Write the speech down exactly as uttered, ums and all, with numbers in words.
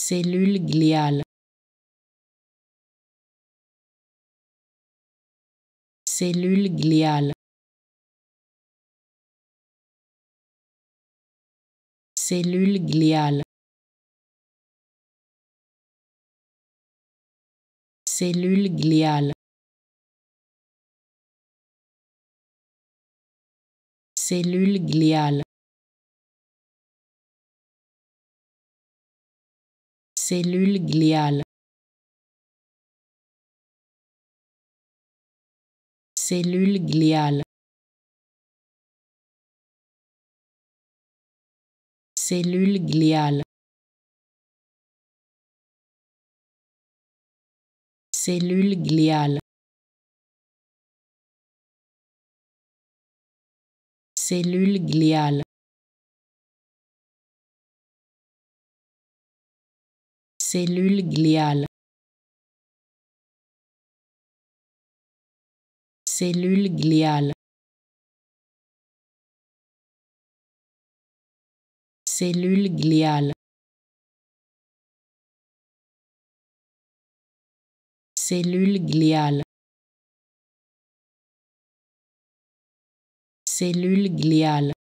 cellule gliale, cellule gliale, cellule gliale, cellule gliale, cellule gliale, cellule gliale, cellule gliale, cellule gliale, cellule gliale, cellule gliale, cellule gliale, cellule gliale, cellule gliale, cellule gliale, cellule gliale,